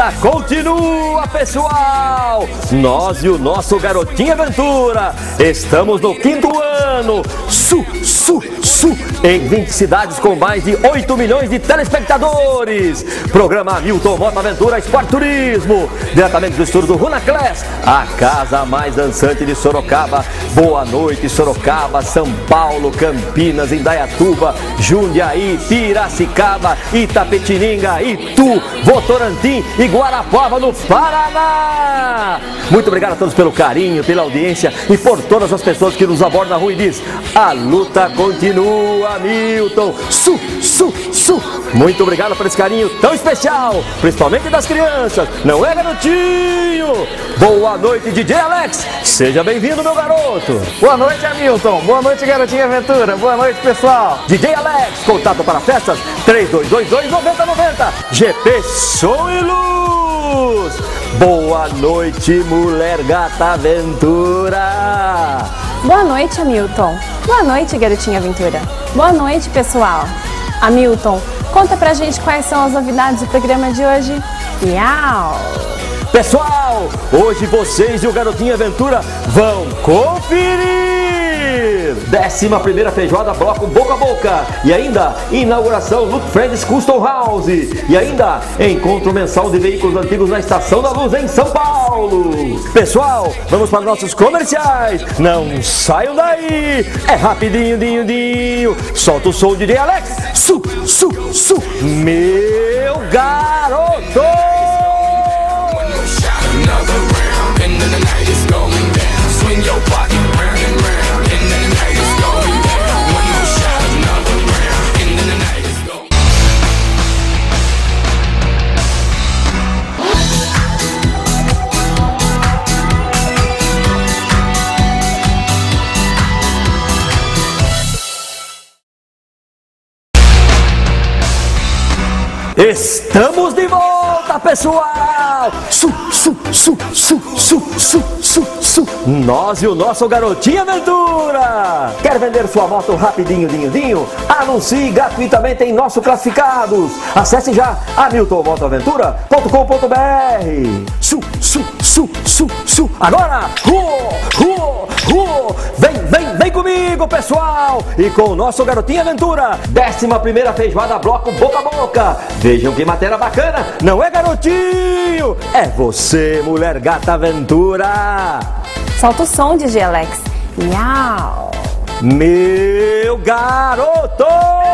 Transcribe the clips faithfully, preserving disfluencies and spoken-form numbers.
luta continua, pessoal! Nós e o nosso Garotinho Aventura estamos no quinto ano, su, su, su, em vinte cidades com mais de oito milhões de telespectadores. Programa Hamilton Moto Aventura Esporte Turismo, diretamente do estúdio do Runaclass, a casa mais dançante de Sorocaba. Boa noite, Sorocaba, São Paulo, Campinas, Indaiatuba, Jundiaí, Piracicaba, Itapetininga, Itu, Votorantim e Guarapuava, no Paraná. Muito obrigado a todos pelo carinho, pela audiência e por todas as pessoas que nos abordam na rua e diz: a luta continua, Milton. Su, su, su. Muito obrigado por esse carinho tão especial, principalmente das crianças, não é, garotinho? Boa noite, D J Alex. Seja bem-vindo, meu garoto. Boa noite, Hamilton. Boa noite, Garotinho Aventura. Boa noite, pessoal. D J Alex, contato para festas três dois dois dois, nove zero nove zero. G P Som e Luz. Boa noite, mulher gata aventura. Boa noite, Hamilton. Boa noite, Garotinho Aventura. Boa noite, pessoal. Hamilton, conta pra gente quais são as novidades do programa de hoje. Miau! Pessoal, hoje vocês e o Garotinho Aventura vão conferir décima primeira feijoada bloco Boca a Boca e ainda inauguração Look Friends Custom House e ainda encontro mensal de veículos antigos na Estação da Luz em São Paulo. Pessoal, vamos para nossos comerciais. Não saiam daí, é rapidinho, dinho, dinho. Solta o som, D J Alex. Su, su, su, meu garoto. Estamos de volta, pessoal! Su, su, su, su, su, su, su, su. Nós e o nosso Garotinho Aventura! Quer vender sua moto rapidinho, dinho, dinho? Anuncie gratuitamente em nossos classificados! Acesse já hamilton moto aventura ponto com ponto br. Su, su, su, su, su. Agora! Ruo, ruo, ruo. Vem, vem, vem comigo, pessoal! E com o nosso Garotinho Aventura, décima primeira feijoada bloco Boca a Boca. Vejam que matéria bacana, não é, garotinho? É você, mulher gata aventura. Solta o som, D J Alex. Miau! Meu garoto!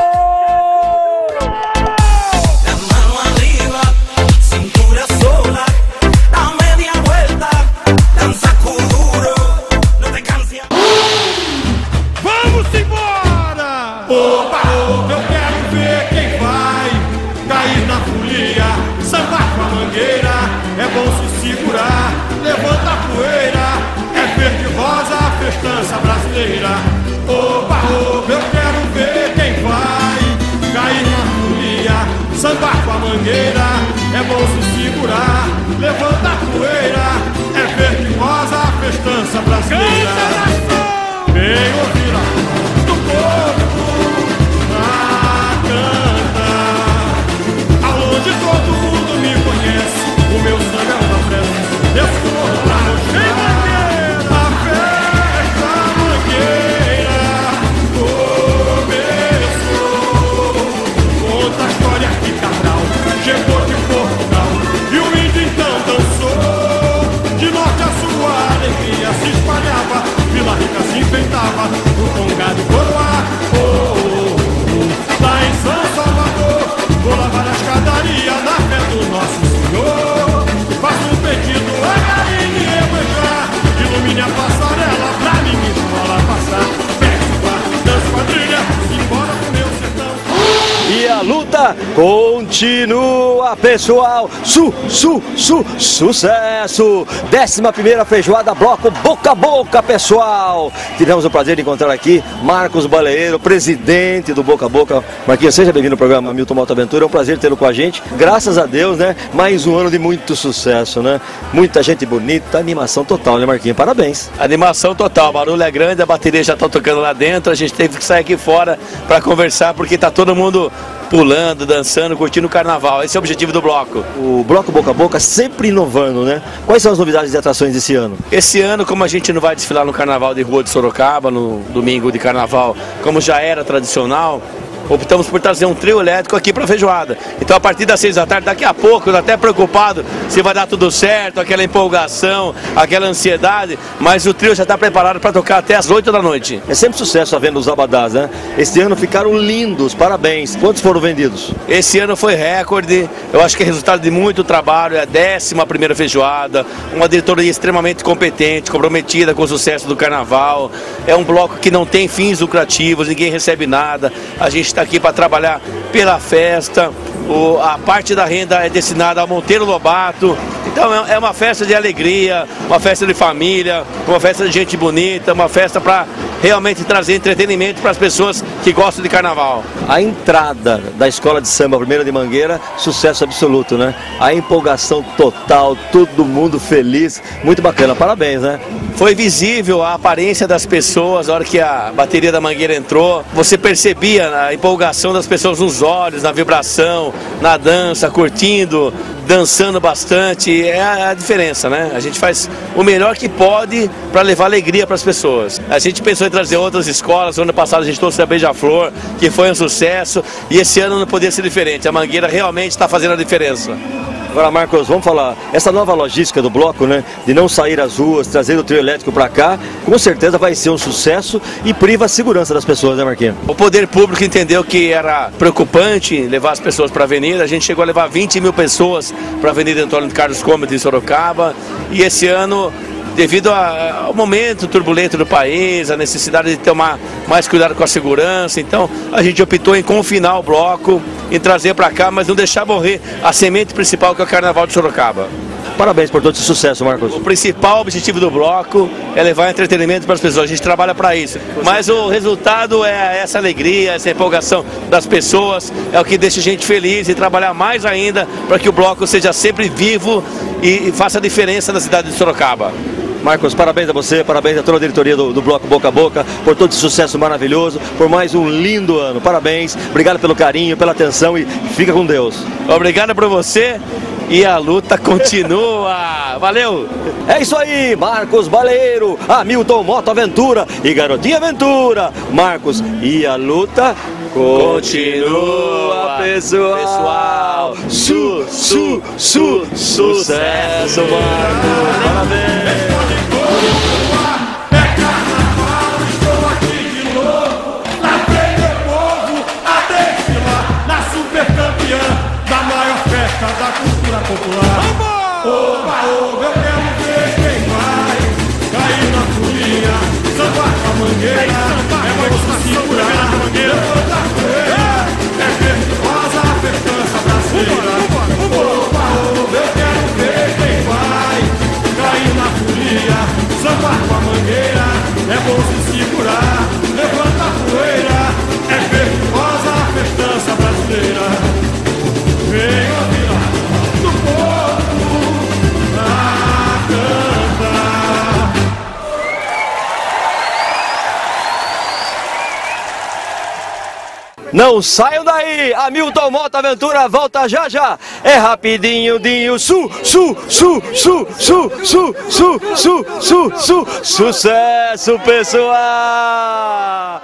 Vamos embora! Opa, opa, eu quero ver quem vai cair na folia, sambar com a mangueira, é bom se segurar, levanta a poeira, é verde rosa a festança brasileira. Opa, opa, eu quero ver quem vai cair na folia, sambar com a mangueira, é bom se segurar, levanta a poeira, é verde rosa a festança brasileira. Vem ouvir a voz do povo a cantar, aonde todo mundo me conhece, o meu sangue é uma pressa, desculpa pra mostrar. A festa mangueira começou, conta a história que Cabral chegou de Portugal e o índio então dançou, de norte a sul a alegria se espalhava, Vila Rica se enfeitava, o congado coroar. Oh, oh, oh. Lá em São Salvador, vou lavar a escadaria na fé do nosso Senhor. Faço um pedido a Galinha e Emanjá, ilumine a passarela pra minha escola passar. Pega, dança, quadrilha, embora pro meu sertão. E a luta continua, pessoal. Su, su, su, sucesso! décima primeira feijoada bloco Boca a Boca, pessoal. Tivemos o prazer de encontrar aqui Marcos Baleiro, presidente do Boca a Boca. Marquinhos, seja bem-vindo ao programa Hamilton Moto Aventura. É um prazer tê-lo com a gente. Graças a Deus, né? Mais um ano de muito sucesso, né? Muita gente bonita, animação total, né, Marquinhos? Parabéns. Animação total, o barulho é grande, a bateria já está tocando lá dentro. A gente teve que sair aqui fora para conversar porque tá todo mundo pulando. pulando, dançando, curtindo o carnaval. Esse é o objetivo do bloco. O bloco Boca a Boca sempre inovando, né? Quais são as novidades e atrações desse ano? Esse ano, como a gente não vai desfilar no carnaval de rua de Sorocaba, no domingo de carnaval, como já era tradicional, optamos por trazer um trio elétrico aqui para a feijoada. Então a partir das seis da tarde, daqui a pouco, eu tô até preocupado se vai dar tudo certo, aquela empolgação, aquela ansiedade, mas o trio já está preparado para tocar até as oito da noite. É sempre sucesso a venda dos abadás, né? Este ano ficaram lindos, parabéns. Quantos foram vendidos? Esse ano foi recorde, eu acho que é resultado de muito trabalho, é a décima primeira feijoada, uma diretoria extremamente competente, comprometida com o sucesso do carnaval, é um bloco que não tem fins lucrativos, ninguém recebe nada, a gente está aqui para trabalhar pela festa, o, a parte da renda é destinada ao Monteiro Lobato, então é, é uma festa de alegria, uma festa de família, uma festa de gente bonita, uma festa para realmente trazer entretenimento para as pessoas que gostam de carnaval. A entrada da Escola de Samba Primeira de Mangueira, sucesso absoluto, né? A empolgação total, todo mundo feliz, muito bacana, parabéns, né? Foi visível a aparência das pessoas, na hora que a bateria da Mangueira entrou, você percebia a empolgação das pessoas nos olhos, na vibração, na dança, curtindo, dançando bastante, é a diferença, né? A gente faz o melhor que pode para levar alegria para as pessoas. A gente pensou em trazer outras escolas, no ano passado a gente trouxe a Beija-Flor, que foi um sucesso, e esse ano não poderia ser diferente, a Mangueira realmente está fazendo a diferença. Agora, Marcos, vamos falar, essa nova logística do bloco, né, de não sair às ruas, trazer o trio elétrico para cá, com certeza vai ser um sucesso e priva a segurança das pessoas, né, Marquinhos? O poder público entendeu que era preocupante levar as pessoas para a avenida, a gente chegou a levar vinte mil pessoas para a Avenida Antônio Carlos Gomes de Sorocaba, e esse ano, devido a, ao momento turbulento do país, a necessidade de tomar mais cuidado com a segurança, então a gente optou em confinar o bloco, em trazer para cá, mas não deixar morrer a semente principal, que é o Carnaval de Sorocaba. Parabéns por todo esse sucesso, Marcos. O principal objetivo do bloco é levar entretenimento para as pessoas, a gente trabalha para isso, mas o resultado é essa alegria, essa empolgação das pessoas, é o que deixa a gente feliz, e trabalhar mais ainda para que o bloco seja sempre vivo e, e faça a diferença na cidade de Sorocaba. Marcos, parabéns a você, parabéns a toda a diretoria do, do Bloco Boca a Boca, por todo esse sucesso maravilhoso, por mais um lindo ano. Parabéns, obrigado pelo carinho, pela atenção e fica com Deus. Obrigado por você e a luta continua. Valeu! É isso aí, Marcos Baleiro, Hamilton Moto Aventura e Garotinha Aventura. Marcos, e a luta continua, pessoal. pessoal. Su, su, su, sucesso, Marcos. Parabéns. É carnaval, estou aqui de novo. Lá vem meu povo a desfilar na super campeã da maior festa da cultura popular. Oba, oba, eu quero ver quem vai cair na folia, sambar com a mangueira, é bom se segurar, levanta a poeira, é verde rosa a festança brasileira. Oba, oba, eu quero ver quem vai cair na folia, sambar com a mangueira, é bom se segurar, levanta a poeira, é verde rosa a festança brasileira. Vem ouvir do povo a cantar. Não saiam daí, Hamilton Moto Aventura volta já já. É rapidinho, dinho, su, su, su, su, su, su, su, su, su, su, sucesso, pessoal!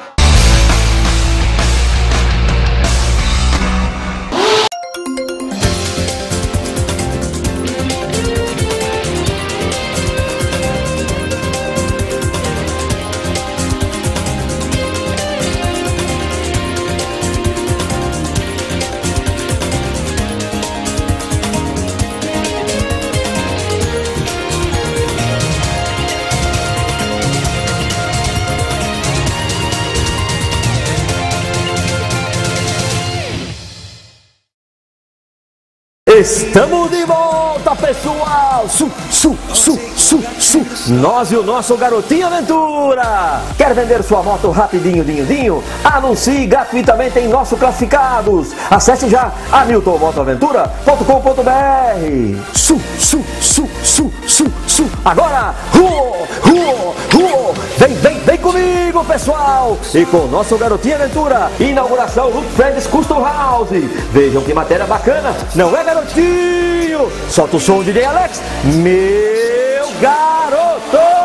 Estamos de volta! volta, pessoal! Su, su, su, su, su. Nós e o nosso Garotinho Aventura. Quer vender sua moto rapidinho, dinho, dinho? Anuncie gratuitamente em nosso Classificados. Acesse já hamilton moto aventura ponto com ponto br. Su, su, su, su, su, su. Agora, ruo, ruo, ruo. Vem, vem, vem comigo, pessoal! E com o nosso Garotinho Aventura, inauguração Look Friends Custom House. Vejam que matéria bacana, não é, garotinho? Solta o som, D J Alex, meu garoto!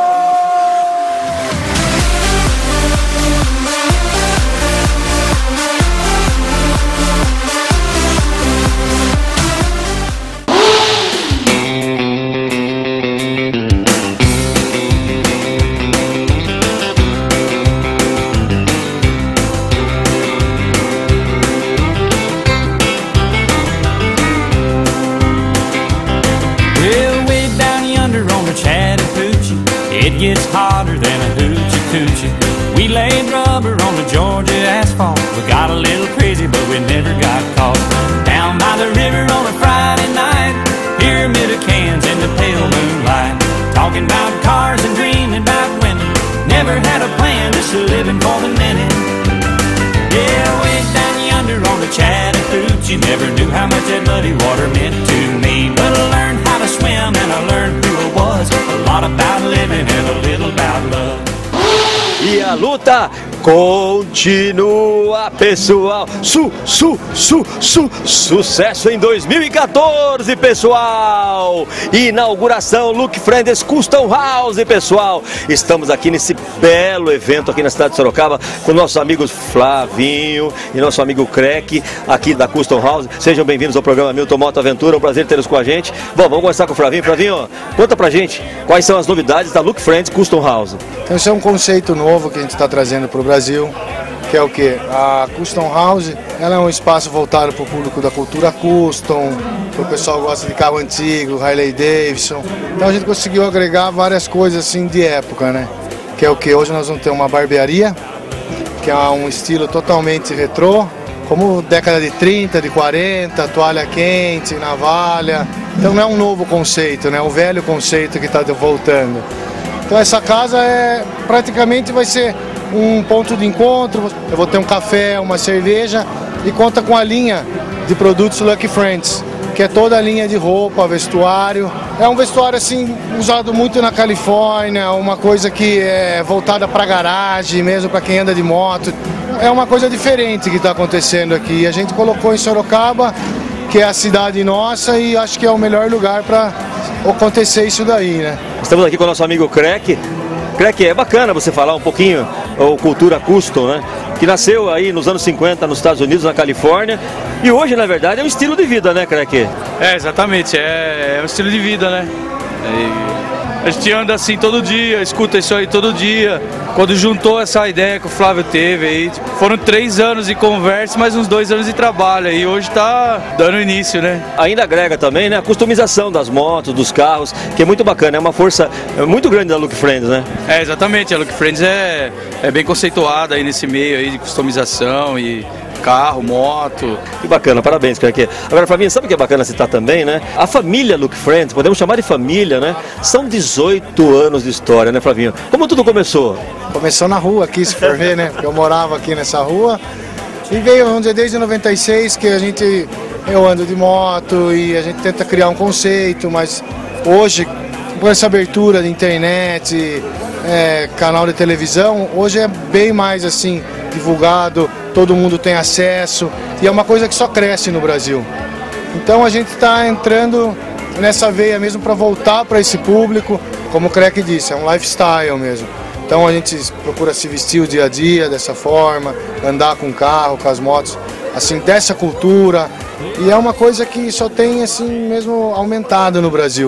It gets hotter than a hoochie coochie. We laid rubber on the Georgia asphalt. We got a little crazy, but we never got caught. Down by the river on a Friday night, pyramid of cans in the pale moonlight. Talking about cars and dreaming about women. Never had a plan, just living for the minute. Yeah, way down yonder on the Chattahoochee, never knew how much that muddy water meant to me. But I learned how to swim and I learned who I was. A lot about living and a little about love. E a luta continua, pessoal. Su, su, su, su, sucesso em dois mil e quatorze, pessoal. Inauguração Look Friends Custom House, pessoal. Estamos aqui nesse belo evento aqui na cidade de Sorocaba com nossos amigos Flavinho e nosso amigo Crack aqui da Custom House. Sejam bem-vindos ao programa Hamilton Moto Aventura. Um prazer tê-los com a gente. Bom, vamos começar com o Flavinho. Flavinho, conta pra gente quais são as novidades da Look Friends Custom House. Então, esse é um conceito novo que a gente está trazendo para o Brasil, que é o que? A Custom House, ela é um espaço voltado para o público da cultura custom, para o pessoal que gosta de carro antigo, Harley Davidson. Então a gente conseguiu agregar várias coisas assim de época, né? Que é o que? Hoje nós vamos ter uma barbearia, que é um estilo totalmente retrô, como década de trinta, de quarenta, toalha quente, navalha. Então não é um novo conceito, né? É o velho conceito que está voltando. Então essa casa é, praticamente vai ser um ponto de encontro. Eu vou ter um café, uma cerveja e conta com a linha de produtos Lucky Friends, que é toda a linha de roupa, vestuário. É um vestuário assim usado muito na Califórnia, uma coisa que é voltada para garagem, mesmo para quem anda de moto. É uma coisa diferente que está acontecendo aqui. A gente colocou em Sorocaba, que é a cidade nossa, e acho que é o melhor lugar para acontecer isso daí, né? Estamos aqui com o nosso amigo Crack. Crack, é bacana você falar um pouquinho o cultura custom, né? Que nasceu aí nos anos cinquenta nos Estados Unidos, na Califórnia, e hoje, na verdade, é um estilo de vida, né, Crack? É, exatamente, é, é um estilo de vida, né? É, a gente anda assim todo dia, escuta isso aí todo dia. Quando juntou essa ideia que o Flávio teve aí, tipo, foram três anos de conversa, mais uns dois anos de trabalho, e hoje tá dando início, né? Ainda agrega também, né, a customização das motos, dos carros, que é muito bacana, é uma força muito grande da Look Friends, né? É, exatamente, a Look Friends é, é bem conceituada aí nesse meio aí de customização e carro, moto. Que bacana, parabéns, Crack. Agora, Flavinho, sabe o que é bacana citar também, né? A família Look Friends, podemos chamar de família, né? São dezoito anos de história, né, Flavinho? Como tudo começou? Começou na rua aqui, se for ver, né? Porque eu morava aqui nessa rua. E veio, vamos dizer, desde noventa e seis que a gente, eu ando de moto e a gente tenta criar um conceito, mas hoje, com essa abertura de internet, é, canal de televisão, hoje é bem mais assim, divulgado, todo mundo tem acesso, e é uma coisa que só cresce no Brasil. Então a gente está entrando nessa veia mesmo para voltar para esse público, como o Crack disse, é um lifestyle mesmo. Então a gente procura se vestir o dia a dia dessa forma, andar com o carro, com as motos, assim, dessa cultura. E é uma coisa que só tem assim mesmo aumentado no Brasil.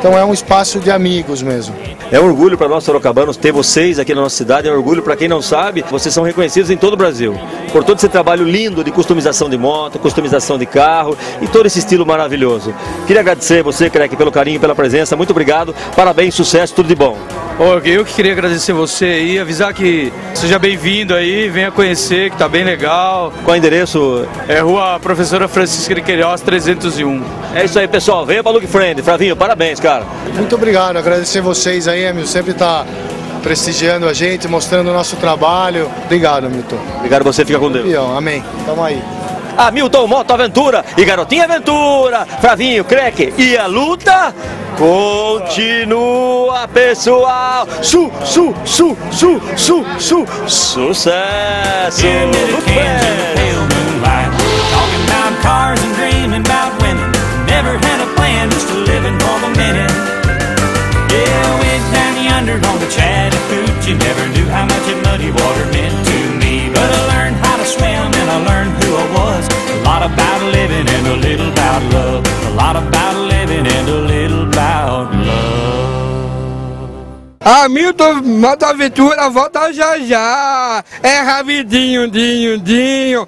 Então é um espaço de amigos mesmo. É um orgulho para nós sorocabanos ter vocês aqui na nossa cidade, é um orgulho para quem não sabe, vocês são reconhecidos em todo o Brasil, por todo esse trabalho lindo de customização de moto, customização de carro e todo esse estilo maravilhoso. Queria agradecer você, Crack, pelo carinho, pela presença, muito obrigado, parabéns, sucesso, tudo de bom. Eu que queria agradecer você aí, avisar que seja bem-vindo aí, venha conhecer, que tá bem legal. Qual é o endereço? É Rua Professora Francisca de Queiroz, trezentos e um. É isso aí, pessoal, venha para Look Friend. Flavinho, parabéns, cara. Muito obrigado, agradecer vocês aí, Hamilton, sempre tá prestigiando a gente, mostrando o nosso trabalho. Obrigado, Hamilton. Obrigado a você, fica com Deus. Amém, tamo aí. Hamilton Moto Aventura e Garotinha Aventura, Flavinho, Crack, e a luta continua, pessoal. Su, su, su, su, su, su, sucesso. Cars and dreaming about women. Never had a plan, just living for the minute. Yeah, went down yonder on the Chattahoochee. Never knew how much that muddy water meant to me. But I learned how to swim and I learned who I was. A lot about living and a little about love. A lot about living and a little about love. Hamilton Moto Aventura volta já já. É rapidinho, dinho, dinho.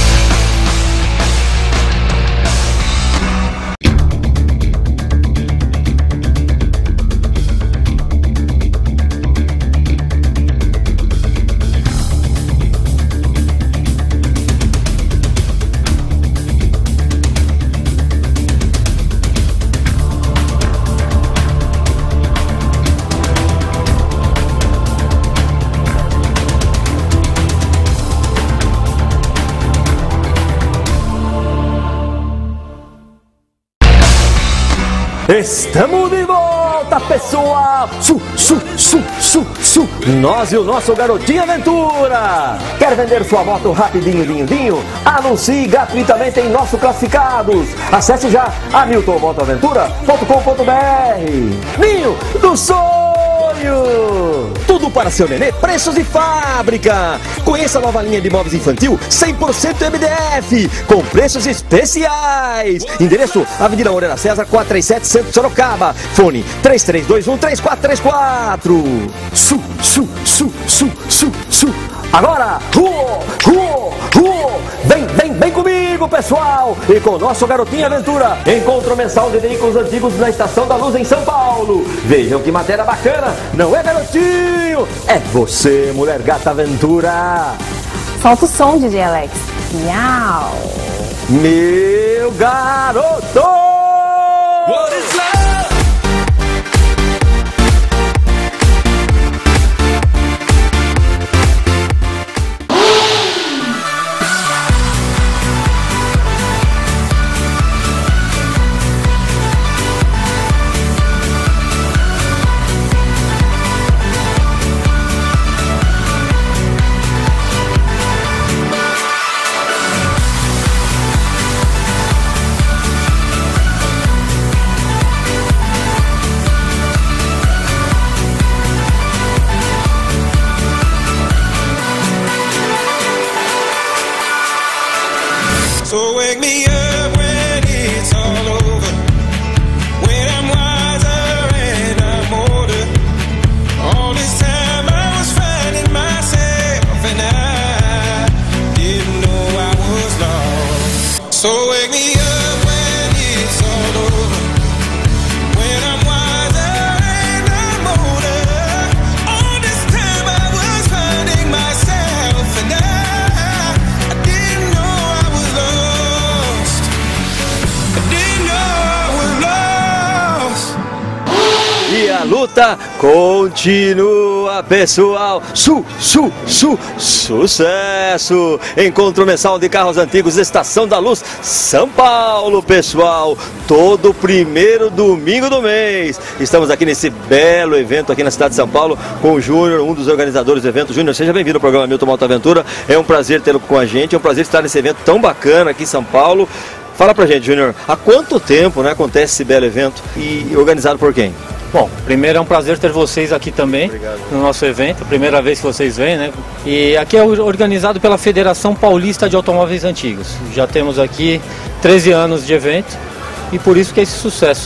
Estamos de volta, pessoal! Su, su, su, su, su! Nós e o nosso Garotinho Aventura! Quer vender sua moto rapidinho, dinho, dinho? Anuncie gratuitamente em nossos classificados! Acesse já hamilton moto aventura ponto com ponto br. Ninho do Sonho! Tudo para seu nenê, preços de fábrica! Conheça a nova linha de móveis infantil cem por cento M D F, com preços especiais! Endereço: Avenida Moreira César, quatrocentos e trinta e sete, Centro Sorocaba. Fone três três dois um, três quatro três quatro. Su, su, su, su, su, su. Agora, ruo, ruo, ruo. Vem, vem, vem comigo, pessoal! E com o nosso Garotinho Aventura, encontro mensal de veículos antigos na Estação da Luz em São Paulo. Vejam que matéria bacana, não é, garotinho? É você, mulher gata aventura. Solta o som, D J Alex. Miau. Meu garoto! What is love? So wake me up when it's all over, when I'm wiser and I'm older. All this time I was finding myself and I didn't know I was lost. So wake me up when it's all over, when I'm wiser and I'm older. All this time I was finding myself and I, I didn't know I was lost. I didn't know I was lost. E a luta continua, pessoal. Su, su, su, sucesso! Encontro mensal de carros antigos, Estação da Luz, São Paulo, pessoal. Todo primeiro domingo do mês. Estamos aqui nesse belo evento aqui na cidade de São Paulo com o Júnior, um dos organizadores do evento. Júnior, seja bem-vindo ao programa Hamilton Moto Aventura. É um prazer tê-lo com a gente, é um prazer estar nesse evento tão bacana aqui em São Paulo. Fala pra gente, Júnior, há quanto tempo, né, acontece esse belo evento e organizado por quem? Bom, primeiro é um prazer ter vocês aqui também. Obrigado. No nosso evento, primeira vez que vocês vêm, né? E aqui é organizado pela Federação Paulista de Automóveis Antigos. Já temos aqui treze anos de evento e por isso que é esse sucesso.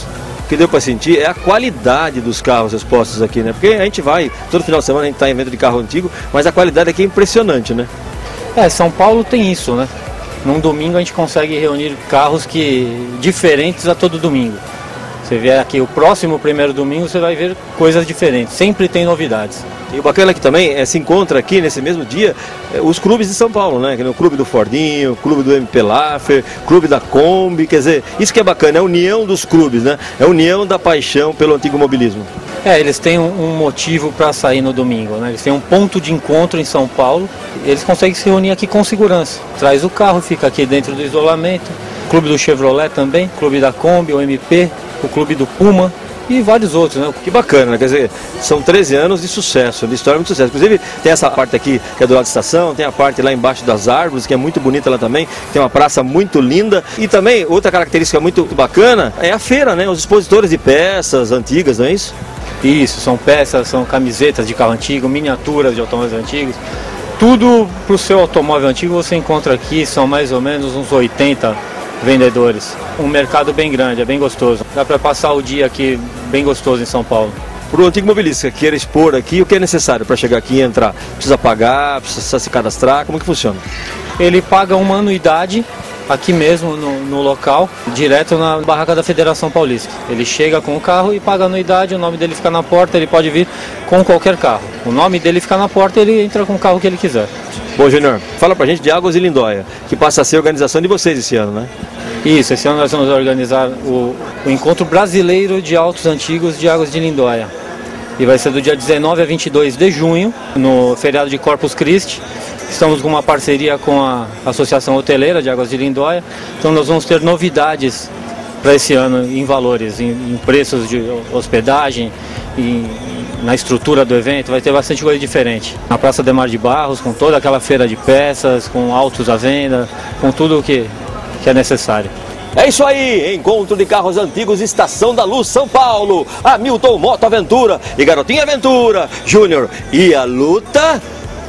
que deu para sentir é a qualidade dos carros expostos aqui, né? Porque a gente vai, todo final de semana a gente está em evento de carro antigo, mas a qualidade aqui é impressionante, né? É, São Paulo tem isso, né? Num domingo a gente consegue reunir carros que diferentes a todo domingo. Você vier aqui o próximo primeiro domingo, você vai ver coisas diferentes, sempre tem novidades. E o bacana aqui também é se encontra aqui nesse mesmo dia é, os clubes de São Paulo, né? Que é o clube do Fordinho, o clube do M P Laffer, clube da Kombi, quer dizer, isso que é bacana, é a união dos clubes, né? É a união da paixão pelo antigo mobilismo. É, eles têm um, um motivo para sair no domingo, né? Eles têm um ponto de encontro em São Paulo, eles conseguem se reunir aqui com segurança. Traz o carro, fica aqui dentro do isolamento, clube do Chevrolet também, clube da Kombi, o M P, o clube do Puma e vários outros, né? Que bacana, né? Quer dizer, são treze anos de sucesso, de história de sucesso. Inclusive, tem essa parte aqui que é do lado da estação, tem a parte lá embaixo das árvores, que é muito bonita lá também, tem uma praça muito linda. E também, outra característica muito bacana é a feira, né? Os expositores de peças antigas, não é isso? Isso, são peças, são camisetas de carro antigo, miniaturas de automóveis antigos. Tudo para o seu automóvel antigo você encontra aqui, são mais ou menos uns oitenta vendedores. Um mercado bem grande, é bem gostoso. Dá para passar o dia aqui bem gostoso em São Paulo. Para o antigo mobilista que queira expor aqui, o que é necessário para chegar aqui e entrar? Precisa pagar, precisa se cadastrar, como que funciona? Ele paga uma anuidade aqui mesmo no, no local, direto na barraca da Federação Paulista. Ele chega com o carro e paga a anuidade, o nome dele fica na porta, ele pode vir com qualquer carro. O nome dele fica na porta e ele entra com o carro que ele quiser. Bom, Júnior, fala pra gente de Águas de Lindóia, que passa a ser a organização de vocês esse ano, né? Isso, esse ano nós vamos organizar o, o Encontro Brasileiro de Autos Antigos de Águas de Lindóia. E vai ser do dia dezenove a vinte e dois de junho, no feriado de Corpus Christi. Estamos com uma parceria com a Associação Hoteleira de Águas de Lindóia, então nós vamos ter novidades para esse ano em valores, em, em preços de hospedagem, em, na estrutura do evento, vai ter bastante coisa diferente. Na Praça Demar de Barros, com toda aquela feira de peças, com autos à venda, com tudo o que, que é necessário. É isso aí, Encontro de Carros Antigos, Estação da Luz, São Paulo. Hamilton Moto Aventura e Garotinha Aventura, Júnior. E a luta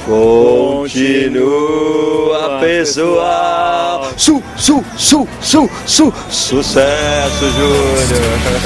continua, pessoal. Su, su, su, su, su. Sucesso, Júnior.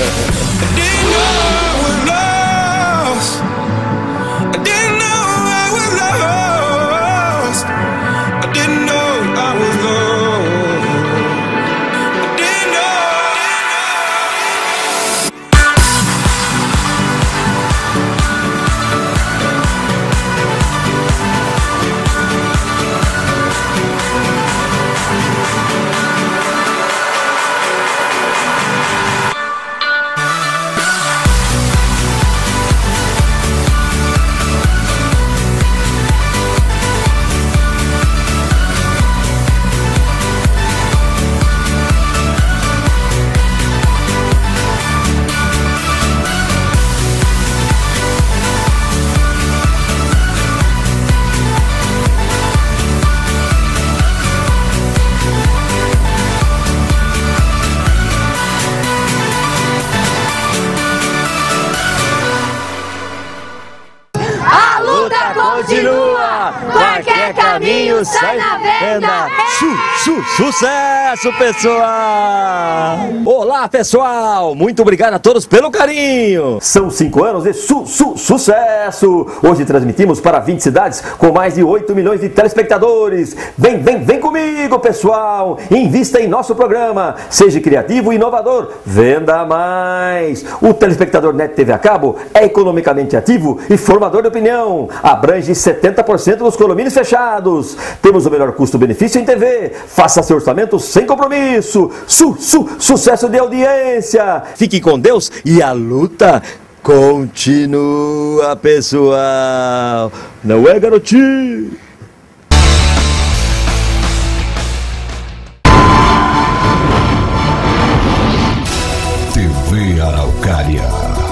Continua, qualquer caminho sai na venda. Su, su, sucesso, pessoal! Olá, pessoal! Muito obrigado a todos pelo carinho! São cinco anos de su, su, sucesso! Hoje transmitimos para vinte cidades com mais de oito milhões de telespectadores. Vem, vem, vem comigo, pessoal! Invista em nosso programa. Seja criativo e inovador. Venda mais! O telespectador Net T V a cabo é economicamente ativo e formador de opinião. Abrange setenta por cento dos condomínios fechados. Temos o melhor custo-benefício em T V. Faça seu orçamento sem compromisso. Su, su, sucesso de audiência. Fique com Deus e a luta continua, pessoal. Não é, garotinho? T V Araucária.